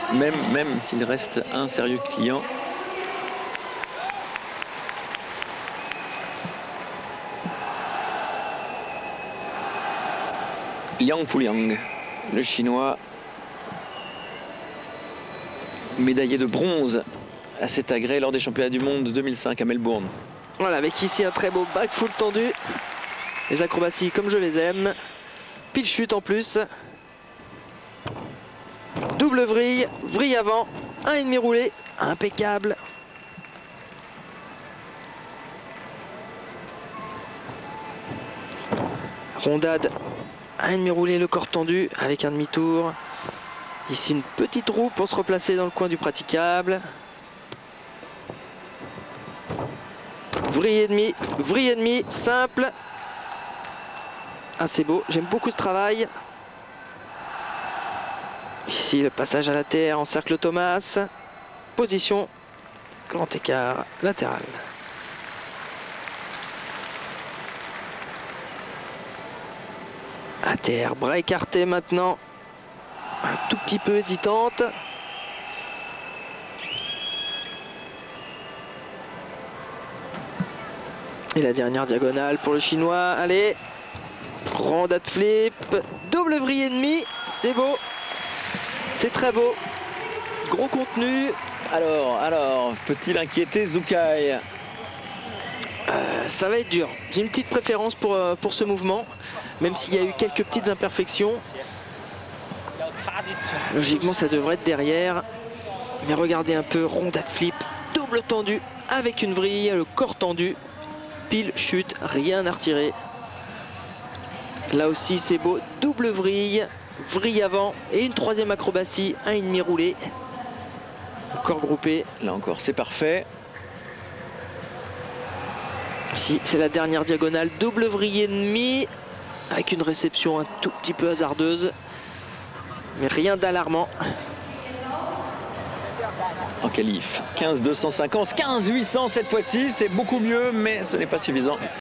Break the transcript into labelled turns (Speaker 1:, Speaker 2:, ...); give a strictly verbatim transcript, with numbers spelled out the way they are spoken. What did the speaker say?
Speaker 1: même, même s'il reste un sérieux client. Yang Fuliang, le chinois, médaillé de bronze à cet agrès lors des championnats du monde deux mille cinq à Melbourne.
Speaker 2: Voilà, avec ici un très beau back full tendu. Les acrobaties comme je les aime. Pile chute en plus. Double vrille, vrille avant, un et demi roulé, impeccable. Rondade, un et demi roulé, le corps tendu avec un demi-tour. Ici une petite roue pour se replacer dans le coin du praticable. Vrille et demi, vrille et demi, simple. Assez beau, j'aime beaucoup ce travail. Ici le passage à la terre en cercle Thomas. Position, grand écart latéral. À terre, bras écartés maintenant. Un tout petit peu hésitante. Et la dernière diagonale pour le chinois. Allez, rondade flip, double vrille et demi, c'est beau. C'est très beau. Gros contenu.
Speaker 1: Alors, alors, peut-il inquiéter Zoukai?
Speaker 2: Euh, ça va être dur. J'ai une petite préférence pour, euh, pour ce mouvement, même s'il y a eu quelques petites imperfections. Logiquement, ça devrait être derrière. Mais regardez un peu, rondade flip, double tendu avec une vrille, le corps tendu, pile chute, rien à retirer. Là aussi, c'est beau, double vrille, vrille avant et une troisième acrobatie, un et demi roulé. Corps groupé.
Speaker 1: Là encore, c'est parfait.
Speaker 2: Ici, c'est la dernière diagonale, double vrille et demi, avec une réception un tout petit peu hasardeuse, mais rien d'alarmant.
Speaker 1: En qualif, quinze deux cent cinquante, quinze huit cents cette fois-ci, c'est beaucoup mieux, mais ce n'est pas suffisant.